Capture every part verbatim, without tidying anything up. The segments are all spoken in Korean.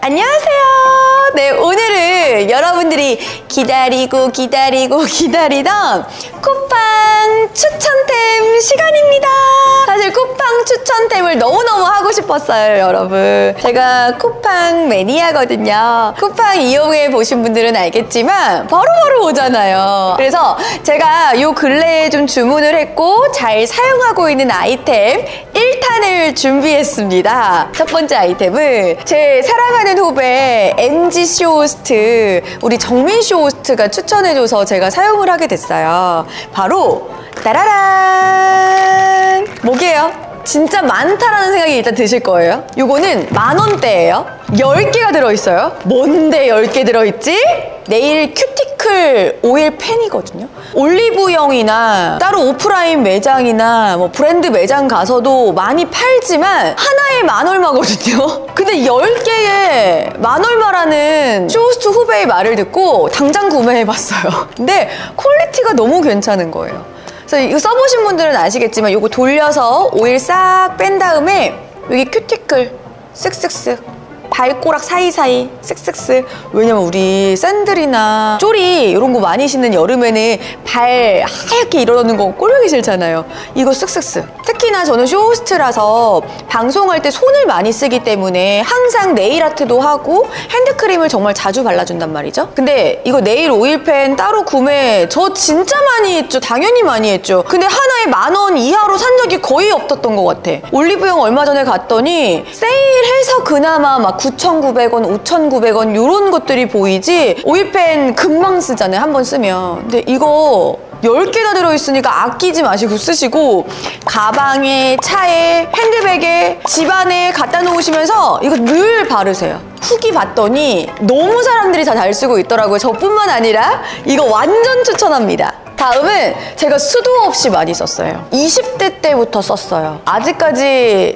안녕하세요. 네, 오늘은 여러분들이 기다리고 기다리고 기다리던 쿠팡 추천템 시간입니다. 사실 쿠팡 추천템을 너무너무 하고 싶었어요, 여러분. 제가 쿠팡 매니아거든요. 쿠팡 이용해 보신 분들은 알겠지만 바로바로 오잖아요. 그래서 제가 요 근래에 좀 주문을 했고 잘 사용하고 있는 아이템 일 탄을 준비했습니다. 첫 번째 아이템은 제 사랑하는 후배 엠지 쇼호스트, 우리 정민 쇼호스트가 추천해줘서 제가 사용을 하게 됐어요. 바로 따라란! 뭐게요? 진짜 많다라는 생각이 일단 드실 거예요. 요거는 만 원대예요. 열 개가 들어있어요. 뭔데 열 개 들어있지? 네일 큐티클 오일 펜이거든요. 올리브영이나 따로 오프라인 매장이나 뭐 브랜드 매장 가서도 많이 팔지만 하나에 만 얼마거든요. 근데 열 개에 만 얼마라는 쇼호스트 후배의 말을 듣고 당장 구매해봤어요. 근데 퀄리티가 너무 괜찮은 거예요. 그래서 이거 써보신 분들은 아시겠지만 이거 돌려서 오일 싹 뺀 다음에 여기 큐티클 쓱쓱쓱 발꼬락 사이사이 쓱쓱쓱. 왜냐면 우리 샌들이나 쪼리 이런 거 많이 신는 여름에는 발 하얗게 일어나는 거 꼴보기 싫잖아요. 이거 쓱쓱쓱. 특히나 저는 쇼호스트라서 방송할 때 손을 많이 쓰기 때문에 항상 네일 아트도 하고 핸드크림을 정말 자주 발라준단 말이죠. 근데 이거 네일 오일펜 따로 구매 저 진짜 많이 했죠. 당연히 많이 했죠. 근데 하나에 만 원 이하로 산 적이 거의 없었던 것 같아. 올리브영 얼마 전에 갔더니 세일해서 그나마 막 구천구백 원, 오천구백 원 이런 것들이 보이지 오일펜 금방 쓰잖아요, 한 번 쓰면. 근데 이거 열 개나 들어있으니까 아끼지 마시고 쓰시고 가방에, 차에, 핸드백에, 집안에 갖다 놓으시면서 이거 늘 바르세요. 후기 봤더니 너무 사람들이 다 잘 쓰고 있더라고요. 저뿐만 아니라 이거 완전 추천합니다. 다음은 제가 수도 없이 많이 썼어요. 이십 대 때부터 썼어요. 아직까지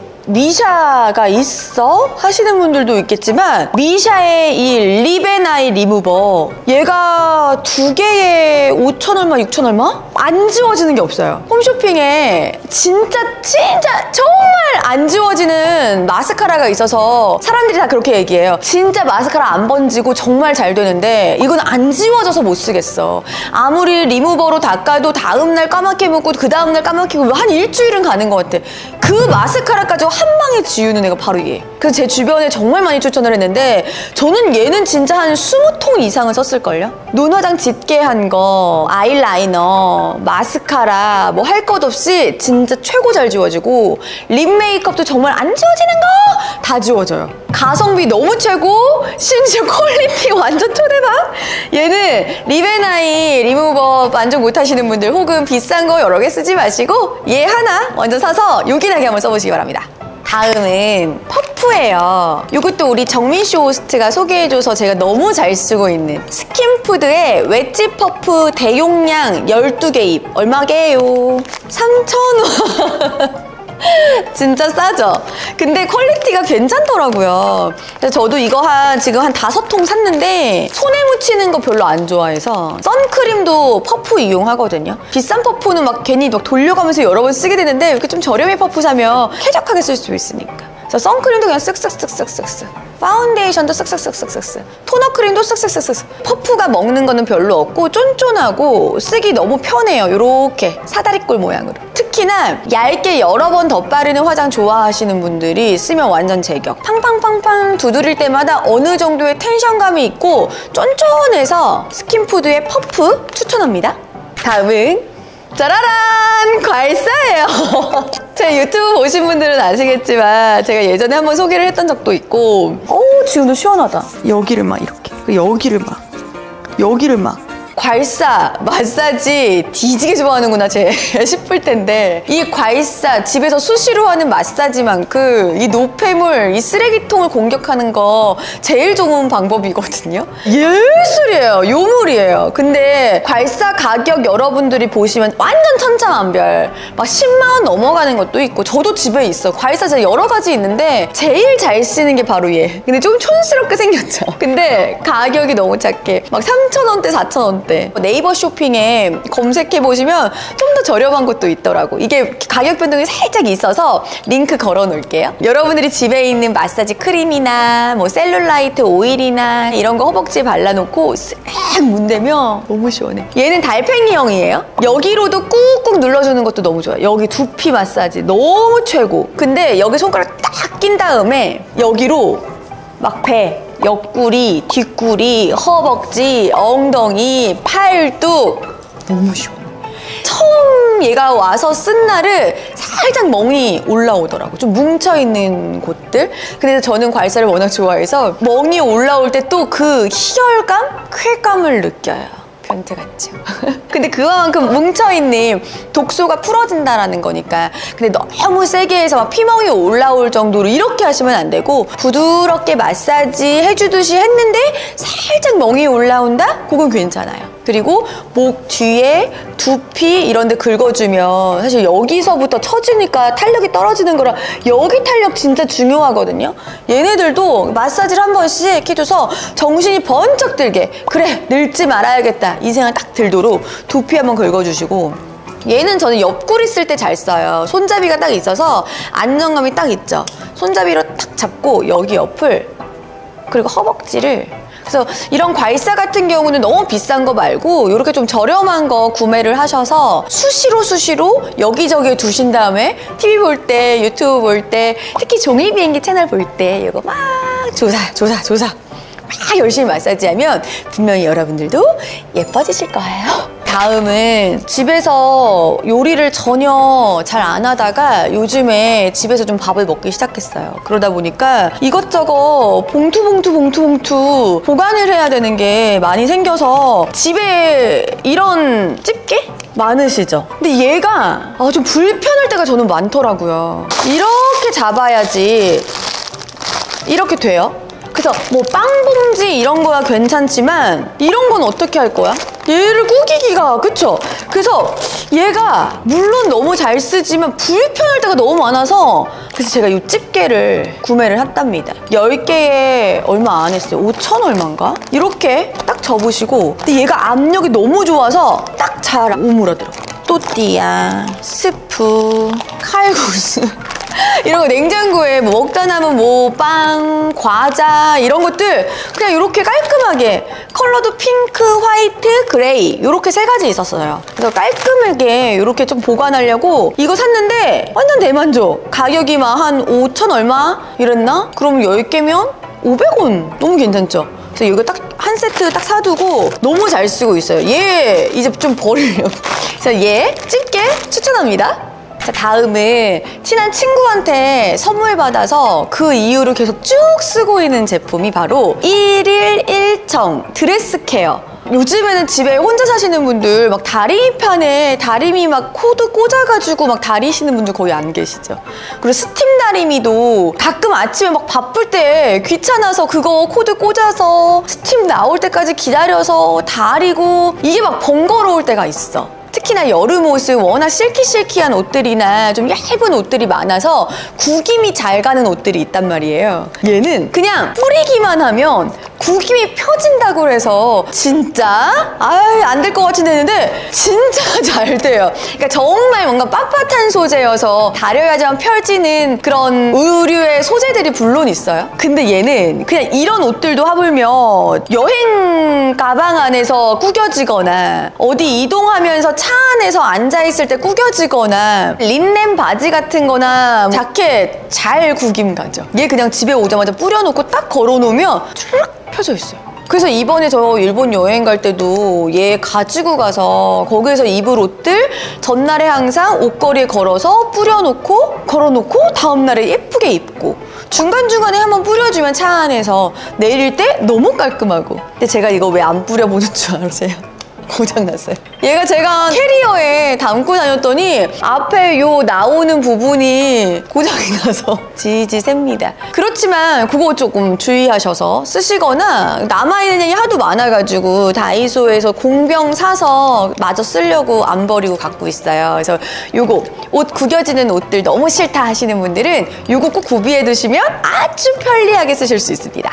미샤가 있어? 하시는 분들도 있겠지만 미샤의 이 립앤아이 리무버, 얘가 두 개에 오천 얼마, 육천 얼마? 안 지워지는 게 없어요. 홈쇼핑에 진짜 진짜 정말 안 지워지는 마스카라가 있어서 사람들이 다 그렇게 얘기해요. 진짜 마스카라 안 번지고 정말 잘 되는데 이건 안 지워져서 못 쓰겠어. 아무리 리무버로 닦아도 다음날 까맣게 묻고 그 다음날 까맣게 묻고 한 일주일은 가는 것 같아. 그 마스카라까지 한 방에 지우는 애가 바로 얘. 그래서 제 주변에 정말 많이 추천을 했는데 저는 얘는 진짜 한 이십 통 이상을 썼을걸요? 눈 화장 짙게 한 거, 아이라이너, 마스카라 뭐 할 것 없이 진짜 최고 잘 지워지고 립 메이크업도 정말 안 지워지는 거 다 지워져요. 가성비 너무 최고, 심지어 퀄리티 완전 초대박. 얘는 립앤아이 리무버 만족 못하시는 분들 혹은 비싼 거 여러 개 쓰지 마시고 얘 하나 먼저 사서 요긴하게 한번 써보시기 바랍니다. 다음은 퍼프예요. 이것도 우리 정민 쇼호스트가 소개해줘서 제가 너무 잘 쓰고 있는 스킨푸드의 웨지 퍼프 대용량 열두 개 입. 얼마게요? 삼천 원. 진짜 싸죠? 근데 퀄리티가 괜찮더라고요. 그래서 저도 이거 한 지금 한 다섯 통 샀는데 손에 묻히는 거 별로 안 좋아해서 선크림도 퍼프 이용하거든요. 비싼 퍼프는 막 괜히 막 돌려가면서 여러 번 쓰게 되는데 이렇게 좀 저렴한 퍼프 사면 쾌적하게 쓸 수 있으니까. 그래서 선크림도 그냥 쓱쓱쓱쓱쓱쓱, 파운데이션도 쓱쓱쓱쓱쓱, 토너 크림도 쓱쓱쓱쓱. 퍼프가 먹는 거는 별로 없고 쫀쫀하고 쓰기 너무 편해요. 요렇게 사다리꼴 모양으로. 특히나 얇게 여러 번 덧바르는 화장 좋아하시는 분들이 쓰면 완전 제격. 팡팡팡팡 두드릴 때마다 어느 정도의 텐션감이 있고 쫀쫀해서 스킨푸드의 퍼프 추천합니다. 다음은 짜라란! 과일사예요. 제 유튜브 보신 분들은 아시겠지만 제가 예전에 한번 소개를 했던 적도 있고 어우 지금도 시원하다. 여기를 막 이렇게, 여기를 막, 여기를 막 괄사, 마사지 뒤지게 좋아하는구나 쟤 싶을 텐데 이 괄사, 집에서 수시로 하는 마사지만큼 이 노폐물, 이 쓰레기통을 공격하는 거 제일 좋은 방법이거든요. 예술이에요. 요물이에요. 근데 괄사 가격 여러분들이 보시면 완전 천차만별. 막 십만 원 넘어가는 것도 있고 저도 집에 있어. 괄사 진짜 여러 가지 있는데 제일 잘 쓰는 게 바로 얘. 근데 좀 촌스럽게 생겼죠. 근데 가격이 너무 착해. 막 삼천 원대, 사천 원대 원대. 네이버 쇼핑에 검색해보시면 좀 더 저렴한 것도 있더라고. 이게 가격 변동이 살짝 있어서 링크 걸어 놓을게요. 여러분들이 집에 있는 마사지 크림이나 뭐 셀룰라이트 오일이나 이런 거 허벅지에 발라놓고 쓱 문대면 너무 시원해. 얘는 달팽이형이에요. 여기로도 꾹꾹 눌러주는 것도 너무 좋아요. 여기 두피 마사지 너무 최고. 근데 여기 손가락 딱 낀 다음에 여기로 막 배, 옆구리, 뒷구리, 허벅지, 엉덩이, 팔뚝 너무 시원해. 처음 얘가 와서 쓴 날은 살짝 멍이 올라오더라고. 좀 뭉쳐있는 곳들. 근데 저는 괄사를 워낙 좋아해서 멍이 올라올 때 또 그 희열감? 쾌감을 느껴요. 변태 같죠. 근데 그만큼 뭉쳐있는 독소가 풀어진다라는 거니까. 근데 너무 세게 해서 막 피멍이 올라올 정도로 이렇게 하시면 안 되고 부드럽게 마사지 해주듯이 했는데 살짝 멍이 올라온다? 그건 괜찮아요. 그리고 목 뒤에 두피 이런 데 긁어주면 사실 여기서부터 처지니까 탄력이 떨어지는 거라 여기 탄력 진짜 중요하거든요. 얘네들도 마사지를 한 번씩 해줘서 정신이 번쩍 들게 그래 늙지 말아야겠다 이 생각 딱 들도록 두피 한번 긁어주시고 얘는 저는 옆구리 쓸 때 잘 써요. 손잡이가 딱 있어서 안정감이 딱 있죠. 손잡이로 탁 잡고 여기 옆을 그리고 허벅지를 그래서 이런 괄사 같은 경우는 너무 비싼 거 말고 이렇게 좀 저렴한 거 구매를 하셔서 수시로 수시로 여기저기에 두신 다음에 티비 볼 때, 유튜브 볼 때, 특히 종이 비행기 채널 볼 때 이거 막 조사, 조사, 조사 막 열심히 마사지하면 분명히 여러분들도 예뻐지실 거예요. 다음은 집에서 요리를 전혀 잘 안 하다가 요즘에 집에서 좀 밥을 먹기 시작했어요. 그러다 보니까 이것저것 봉투 봉투 봉투 봉투 보관을 해야 되는 게 많이 생겨서 집에 이런 집게? 많으시죠? 근데 얘가 아, 좀 불편할 때가 저는 많더라고요. 이렇게 잡아야지 이렇게 돼요. 그래서 뭐 빵봉지 이런 거야 괜찮지만 이런 건 어떻게 할 거야? 얘를 구기기가 그쵸? 그래서 얘가 물론 너무 잘 쓰지만 불편할 때가 너무 많아서 그래서 제가 이 집게를 구매를 했답니다. 열 개에 얼마 안 했어요. 오천 얼마인가? 이렇게 딱 접으시고 근데 얘가 압력이 너무 좋아서 딱 잘 오므라들어요. 또띠아, 스프, 칼국수 이런 거 냉장고에 뭐 먹다 남은 뭐 빵, 과자 이런 것들 그냥 이렇게 깔끔하게 컬러도 핑크, 화이트, 그레이 이렇게 세 가지 있었어요. 그래서 깔끔하게 이렇게 좀 보관하려고 이거 샀는데 완전 대만족. 가격이 막 한 오천 얼마 이랬나? 그럼 열 개면 오백 원 너무 괜찮죠? 그래서 이거 딱 한 세트 딱 사두고 너무 잘 쓰고 있어요. 얘 이제 좀 버리려고. 그래서 얘 집게 추천합니다. 자, 다음은 친한 친구한테 선물 받아서 그 이후로 계속 쭉 쓰고 있는 제품이 바로 일일 일청 드레스 케어. 요즘에는 집에 혼자 사시는 분들 막 다리미판에 다리미 막 코드 꽂아가지고 막 다리시는 분들 거의 안 계시죠. 그리고 스팀 다리미도 가끔 아침에 막 바쁠 때 귀찮아서 그거 코드 꽂아서 스팀 나올 때까지 기다려서 다리고 이게 막 번거로울 때가 있어. 특히나 여름 옷은 워낙 실키실키한 옷들이나 좀 얇은 옷들이 많아서 구김이 잘 가는 옷들이 있단 말이에요. 얘는 그냥 뿌리기만 하면 구김이 펴진다고 해서 진짜 아유 안 될 것 같은 데는데 진짜 잘 돼요. 그러니까 정말 뭔가 빳빳한 소재여서 다려야지만 펴지는 그런 의류의 소재들이 물론 있어요. 근데 얘는 그냥 이런 옷들도 하물며 여행 가방 안에서 구겨지거나 어디 이동하면서 차 안에서 앉아있을 때 구겨지거나 린넨 바지 같은 거나 자켓 잘 구김 가죠. 얘 그냥 집에 오자마자 뿌려놓고 딱 걸어놓으면 쭉 펴져 있어요. 그래서 이번에 저 일본 여행 갈 때도 얘 가지고 가서 거기에서 입을 옷들 전날에 항상 옷걸이에 걸어서 뿌려놓고 걸어놓고 다음날에 예쁘게 입고 중간중간에 한번 뿌려주면 차 안에서 내릴 때 너무 깔끔하고. 근데 제가 이거 왜 안 뿌려보는 줄 아세요? 고장났어요. 얘가 제가 캐리어에 담고 다녔더니 앞에 요 나오는 부분이 고장이 나서 지지 셉니다. 그렇지만 그거 조금 주의하셔서 쓰시거나 남아있는 양이 하도 많아가지고 다이소에서 공병 사서 마저 쓰려고 안 버리고 갖고 있어요. 그래서 요거 옷 구겨지는 옷들 너무 싫다 하시는 분들은 요거 꼭 구비해 두시면 아주 편리하게 쓰실 수 있습니다.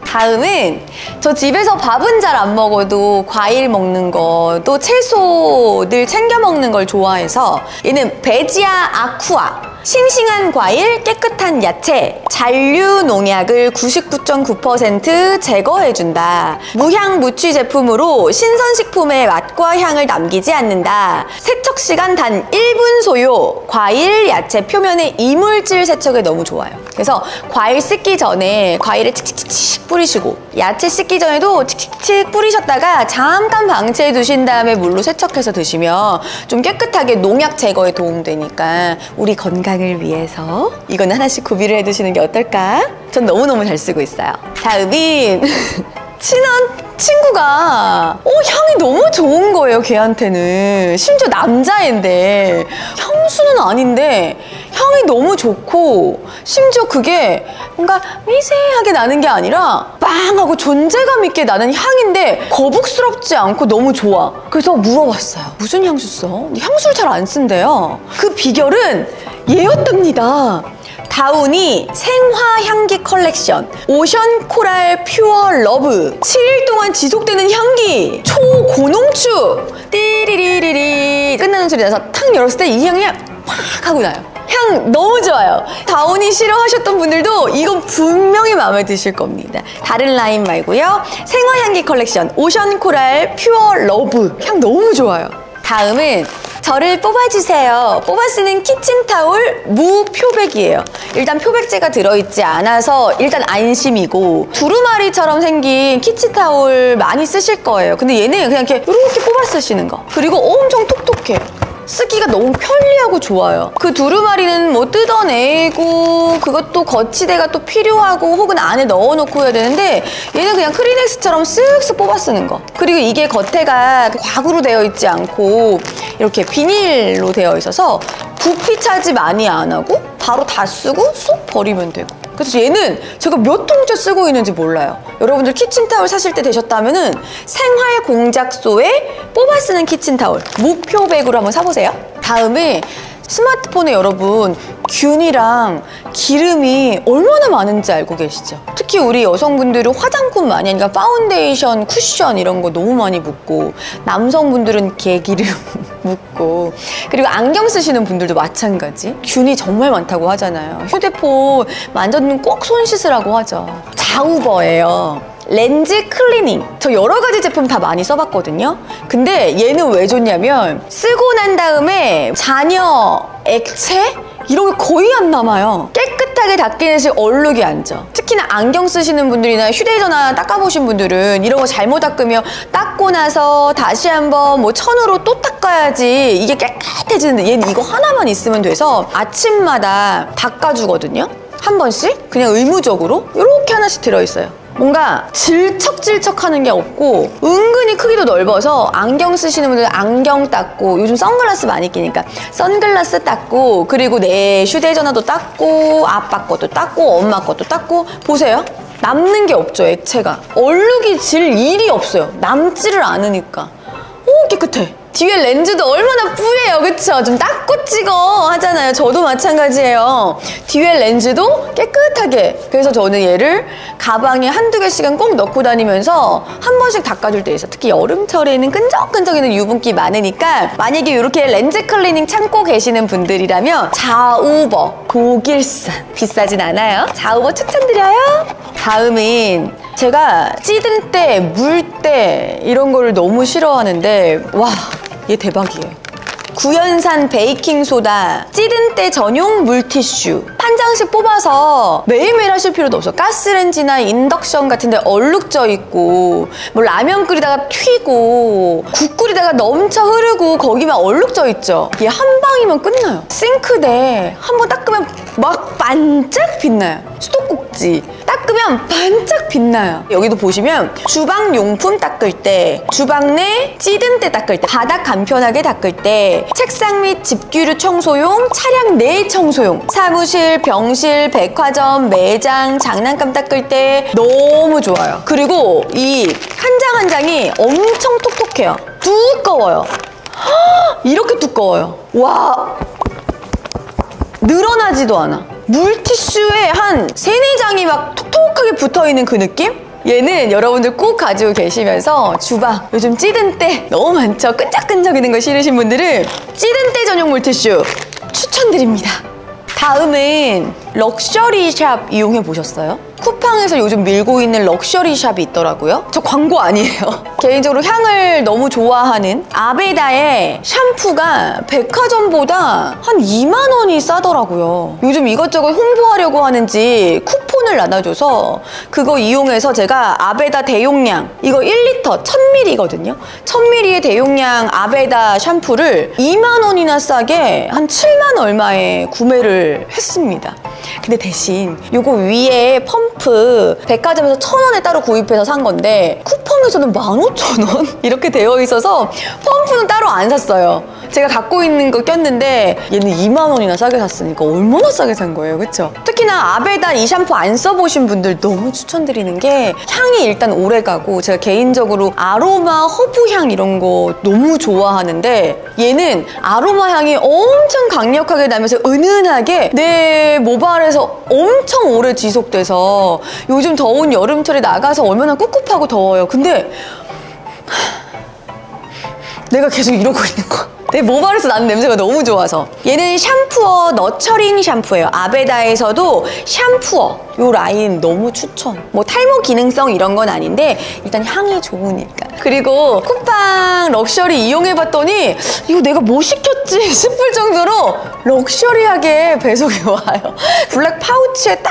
다음은 저 집에서 밥은 잘 안 먹어도 과일 먹는 거, 또 채소 늘 챙겨 먹는 걸 좋아해서 얘는 베지아 아쿠아. 싱싱한 과일, 깨끗한 야채, 잔류 농약을 구십구 점 구 퍼센트 제거해준다. 무향 무취 제품으로 신선식품의 맛과 향을 남기지 않는다. 세척 시간 단 일 분 소요. 과일, 야채 표면의 이물질 세척에 너무 좋아요. 그래서 과일 씻기 전에 과일에 칙칙칙 뿌리시고, 야채 씻기 전에도 칙칙칙 뿌리셨다가 잠깐 방치해 두신 다음에 물로 세척해서 드시면 좀 깨끗하게 농약 제거에 도움되니까 우리 건강 을 위해서 이거는 하나씩 구비를 해두시는 게 어떨까? 전 너무너무 잘 쓰고 있어요. 다음인 친한 친구가 어, 향이 너무 좋은 거예요, 걔한테는. 심지어 남자애인데 향수는 아닌데 향이 너무 좋고, 심지어 그게 뭔가 미세하게 나는 게 아니라 빵 하고 존재감 있게 나는 향인데 거북스럽지 않고 너무 좋아. 그래서 물어봤어요. 무슨 향수 써? 향수를 잘 안 쓴대요. 그 비결은 얘였답니다. 다우니 생화향기 컬렉션 오션 코랄 퓨어 러브. 칠 일 동안 지속되는 향기, 초고농축. 띠리리리리 끝나는 소리 나서 탁 열었을 때 이 향이 확 하고 나요. 향 너무 좋아요. 다우니 싫어하셨던 분들도 이건 분명히 마음에 드실 겁니다. 다른 라인 말고요. 생화향기 컬렉션 오션 코랄 퓨어 러브. 향 너무 좋아요. 다음은 저를 뽑아주세요. 뽑아 쓰는 키친타올 무표백이에요. 일단 표백제가 들어있지 않아서 일단 안심이고, 두루마리처럼 생긴 키친타올 많이 쓰실 거예요. 근데 얘는 그냥 이렇게 이렇게 뽑아 쓰시는 거. 그리고 엄청 톡톡해. 쓰기가 너무 편리하고 좋아요. 그 두루마리는 뭐 뜯어내고 그것도 거치대가 또 필요하고 혹은 안에 넣어놓고 해야 되는데, 얘는 그냥 크리넥스처럼 쓱쓱 뽑아 쓰는 거. 그리고 이게 겉에가 과구로 되어 있지 않고 이렇게 비닐로 되어 있어서 부피 차지 많이 안 하고 바로 다 쓰고 쏙 버리면 되고. 그래서 얘는 제가 몇 통째 쓰고 있는지 몰라요. 여러분들 키친타올 사실 때 되셨다면은 생활 공작소에 뽑아 쓰는 키친타올 무표백으로 한번 사보세요. 다음에 스마트폰에 여러분 균이랑 기름이 얼마나 많은지 알고 계시죠? 특히 우리 여성분들은 화장품 많이 하니까 파운데이션, 쿠션 이런 거 너무 많이 묻고, 남성분들은 개기름 묻고, 그리고 안경 쓰시는 분들도 마찬가지. 균이 정말 많다고 하잖아요. 휴대폰 만졌으면 꼭 손 씻으라고 하죠. 자우버예요. 렌즈 클리닝. 저 여러 가지 제품 다 많이 써봤거든요. 근데 얘는 왜 좋냐면 쓰고 난 다음에 잔여, 액체? 이런 게 거의 안 남아요. 깨끗하게 닦이는 시 얼룩이 안 져. 특히나 안경 쓰시는 분들이나 휴대전화 닦아보신 분들은 이런 거 잘못 닦으면 닦고 나서 다시 한번 뭐 천으로 또 닦아야지 이게 깨끗해지는데, 얘는 이거 하나만 있으면 돼서 아침마다 닦아주거든요. 한 번씩 그냥 의무적으로 이렇게 하나씩 들어있어요. 뭔가 질척질척하는 게 없고 은근히 크기도 넓어서 안경 쓰시는 분들 안경 닦고, 요즘 선글라스 많이 끼니까 선글라스 닦고, 그리고 내 휴대전화도 닦고, 아빠 것도 닦고, 엄마 것도 닦고. 보세요. 남는 게 없죠, 액체가. 얼룩이 질 일이 없어요. 남지를 않으니까. 오, 깨끗해. 뒤에 렌즈도 얼마나 뿌예요, 그쵸? 좀 닦고 찍어 하잖아요. 저도 마찬가지예요. 뒤에 렌즈도 깨끗하게. 그래서 저는 얘를 가방에 한두 개씩은 꼭 넣고 다니면서 한 번씩 닦아줄 때 있어. 특히 여름철에는 끈적끈적이는 유분기 많으니까, 만약에 이렇게 렌즈 클리닝 참고 계시는 분들이라면 자우버 독일산, 비싸진 않아요. 자우버 추천드려요. 다음은 제가 찌든 때, 물 때 이런 거를 너무 싫어하는데, 와, 얘 대박이에요. 구연산 베이킹소다 찌든 때 전용 물티슈. 한 장씩 뽑아서 매일매일 하실 필요도 없어. 가스레인지나 인덕션 같은 데 얼룩져 있고, 뭐 라면 끓이다가 튀고, 국 끓이다가 넘쳐 흐르고 거기만 얼룩져 있죠. 얘 한 방이면 끝나요. 싱크대 한번 닦으면 막 반짝 빛나요. 수도꼭지 닦으면 반짝 빛나요. 여기도 보시면 주방용품 닦을 때, 주방 내 찌든 때 닦을 때, 바닥 간편하게 닦을 때, 책상 및 집규류 청소용, 차량 내 청소용, 사무실, 병실, 백화점, 매장, 장난감 닦을 때 너무 좋아요. 그리고 이 한 장 한 장이 엄청 톡톡해요. 두꺼워요. 허, 이렇게 두꺼워요. 와, 늘어나지도 않아. 물티슈에 한 세네 장이 막 톡톡하게 붙어있는 그 느낌? 얘는 여러분들 꼭 가지고 계시면서 주방 요즘 찌든 때 너무 많죠. 끈적끈적이는 거 싫으신 분들은 찌든 때 전용 물티슈 추천드립니다. 다음은 럭셔리 샵 이용해 보셨어요? 쿠팡에서 요즘 밀고 있는 럭셔리 샵이 있더라고요. 저 광고 아니에요. 개인적으로 향을 너무 좋아하는 아베다의 샴푸가 백화점보다 한 이만 원이 싸더라고요. 요즘 이것저것 홍보하려고 하는지 쿠폰을 나눠줘서 그거 이용해서 제가 아베다 대용량, 이거 일 리터 천 밀리리터거든요. 천 밀리리터의 대용량 아베다 샴푸를 이만 원이나 싸게 한 칠만 얼마에 구매를 했습니다. 근데 대신 요거 위에 펌프 백화점에서 천 원에 따로 구입해서 산 건데 쿠팡에서는 만 오천 원 이렇게 되어 있어서 펌프는 따로 안 샀어요. 제가 갖고 있는 거 꼈는데 얘는 이만 원이나 싸게 샀으니까 얼마나 싸게 산 거예요, 그쵸? 특히나 아베다 이 샴푸 안 써보신 분들 너무 추천드리는 게 향이 일단 오래가고 제가 개인적으로 아로마 허브향 이런 거 너무 좋아하는데 얘는 아로마 향이 엄청 강력하게 나면서 은은하게 내 모발에서 엄청 오래 지속돼서 요즘 더운 여름철에 나가서 얼마나 꿉꿉하고 더워요. 근데 내가 계속 이러고 있는 거야. 내 모발에서 나는 냄새가 너무 좋아서. 얘는 샴푸어 너처링 샴푸예요. 아베다에서도 샴푸어 요 라인 너무 추천. 뭐 탈모 기능성 이런 건 아닌데 일단 향이 좋으니까. 그리고 쿠팡 럭셔리 이용해봤더니 이거 내가 뭐 시켰지 싶을 정도로 럭셔리하게 배송이 와요. 블랙 파우치에 딱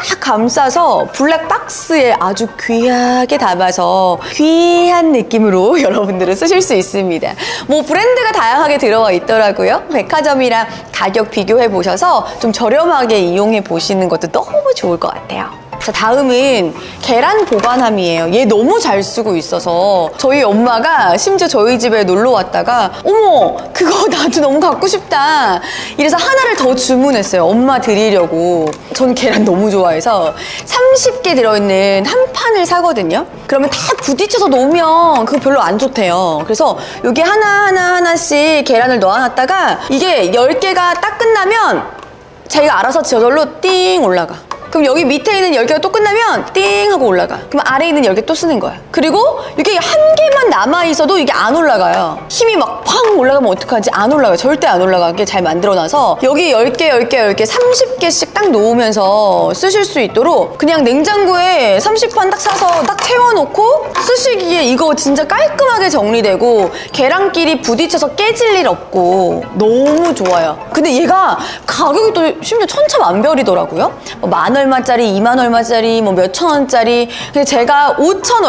감싸서 블랙 박스에 아주 귀하게 담아서 귀한 느낌으로 여러분들은 쓰실 수 있습니다. 뭐 브랜드가 다양하게 들어와 있더라고요. 백화점이랑 가격 비교해 보셔서 좀 저렴하게 이용해 보시는 것도 너무 좋을 것 같아요. 자, 다음은 계란 보관함이에요. 얘 너무 잘 쓰고 있어서 저희 엄마가 심지어 저희 집에 놀러 왔다가 어머 그거 나도 너무 갖고 싶다 이래서 하나를 더 주문했어요. 엄마 드리려고. 전 계란 너무 좋아해서 삼십 개 들어있는 한 판을 사거든요. 그러면 다 부딪혀서 놓으면 그거 별로 안 좋대요. 그래서 여기 하나하나 하나씩 계란을 넣어놨다가 이게 열 개가 딱 끝나면 자기가 알아서 저절로 띵 올라가. 그럼 여기 밑에 있는 열 개가 또 끝나면 띵 하고 올라가. 그럼 아래에 있는 열 개 또 쓰는 거야. 그리고 이게 한 개만 남아있어도 이게 안 올라가요. 힘이 막 팡 올라가면 어떡하지? 안 올라가요. 절대 안 올라가게 잘 만들어놔서 여기 열 개, 열 개, 열 개, 삼십 개씩 딱 놓으면서 쓰실 수 있도록 그냥 냉장고에 삼십 판 딱 사서 딱 채워놓고 쓰시기에 이거 진짜 깔끔하게 정리되고 계란끼리 부딪혀서 깨질 일 없고 너무 좋아요. 근데 얘가 가격이 또 심지어 천차만별이더라고요. 뭐 만 얼마짜리, 이만 얼마짜리, 뭐 몇천 원짜리. 근데 제가 오천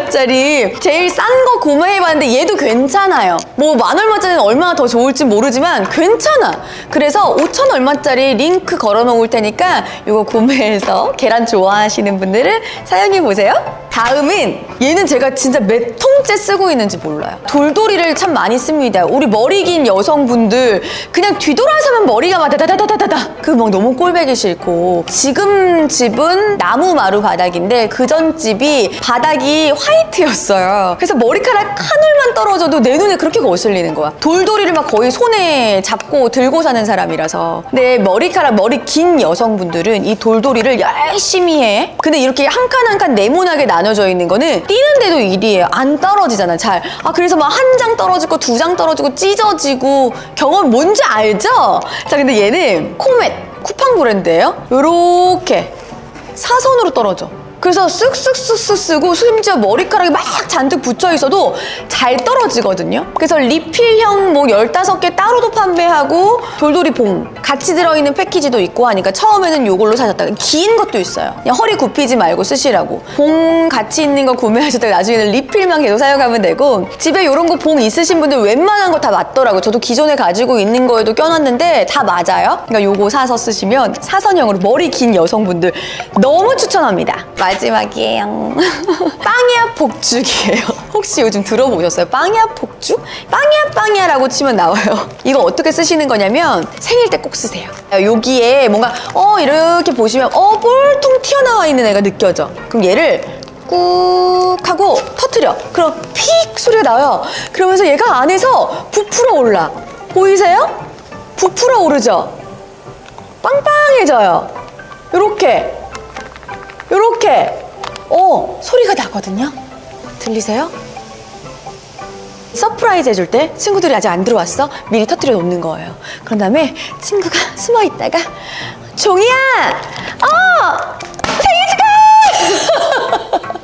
얼마짜리 제일 싼 거 구매해봤는데 얘도 괜찮아요. 뭐 만 얼마짜리는 얼마나 더 좋을지 모르지만 괜찮아. 그래서 오천 얼마짜리 링크 걸어놓을 테니까 이거 구매해서 계란 좋아하시는 분들은 사용해보세요. 다음은 얘는 제가 진짜 몇 통째 쓰고 있는지 몰라요. 돌돌이를 참 많이 씁니다. 우리 머리 긴 여성분들 그냥 뒤돌아서면 머리가 막 다다다다다다 그 막 너무 꼴배기 싫고 지금 집은 나무 마루 바닥인데 그 전 집이 바닥이 화이트였어요. 그래서 머리카락 한 올만 떨어져도 내 눈에 그렇게 거슬리는 거야. 돌돌이를 막 거의 손에 잡고 들고 사는 사람이라서. 근데 머리카락 머리 긴 여성분들은 이 돌돌이를 열심히 해. 근데 이렇게 한 칸 한 칸 네모나게 나눠져 있는 거는 띄는데도 일이에요. 안 떨어지잖아 잘. 아 그래서 막 한 장 떨어지고 두 장 떨어지고 찢어지고 경험 뭔지 알죠? 자 근데 얘는 코멧 쿠팡 브랜드예요. 요렇게 사선으로 떨어져. 그래서 쓱쓱쓱쓱 쓰고 심지어 머리카락이 막 잔뜩 붙여 있어도 잘 떨어지거든요. 그래서 리필형 뭐 열다섯 개 따로도 판매하고 돌돌이 봉 같이 들어있는 패키지도 있고 하니까 처음에는 요걸로 사셨다가 긴 것도 있어요. 그냥 허리 굽히지 말고 쓰시라고. 봉 같이 있는 거 구매하셨다가 나중에는 리필만 계속 사용하면 되고 집에 요런 거 봉 있으신 분들 웬만한 거 다 맞더라고요. 저도 기존에 가지고 있는 거에도 껴놨는데 다 맞아요. 그러니까 요거 사서 쓰시면 사선형으로 머리 긴 여성분들 너무 추천합니다. 마지막이에요. 빵야 폭죽이에요. 혹시 요즘 들어보셨어요? 빵야 폭죽? 빵야 빵야라고 치면 나와요. 이거 어떻게 쓰시는 거냐면 생일 때 꼭 쓰세요. 여기에 뭔가 어 이렇게 보시면 어 볼통 튀어나와 있는 애가 느껴져. 그럼 얘를 꾹 하고 터트려. 그럼 픽 소리가 나요. 그러면서 얘가 안에서 부풀어 올라. 보이세요? 부풀어 오르죠? 빵빵해져요. 요렇게 요렇게 어 소리가 소리가 나거든요. 들리세요? 서프라이즈 해줄 때 친구들이 아직 안 들어왔어? 미리 터뜨려 놓는 거예요. 그런 다음에 친구가 숨어 있다가 종이야! 어! 생일 축하해!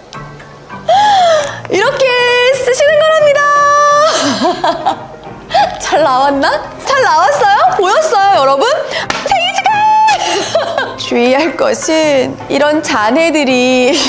이렇게 쓰시는 거랍니다. 잘 나왔나? 잘 나왔어요? 보였어요, 여러분? 생일 축하해! 주의할 것은 이런 잔해들이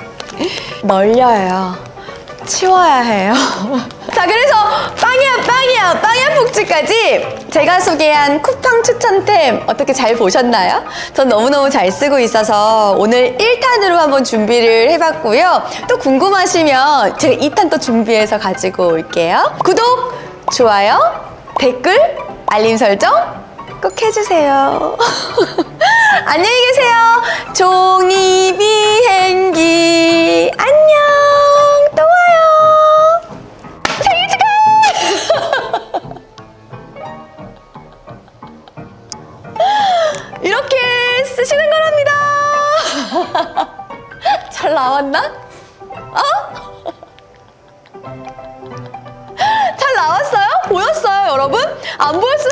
널려요. 치워야 해요. 자, 그래서 빵이야 빵이야 빵이야 폭주까지 제가 소개한 쿠팡 추천템 어떻게 잘 보셨나요? 전 너무너무 잘 쓰고 있어서 오늘 일 탄으로 한번 준비를 해봤고요. 또 궁금하시면 제가 이 탄 또 준비해서 가지고 올게요. 구독, 좋아요, 댓글, 알림 설정 꼭 해주세요. 안녕히 계세요. 종이 비행기 안녕. 또 와요. 생일 축하해. 이렇게 쓰시는 거랍니다. 잘 나왔나? 어? 잘 나왔어요? 보였어요, 여러분? 안 보였으면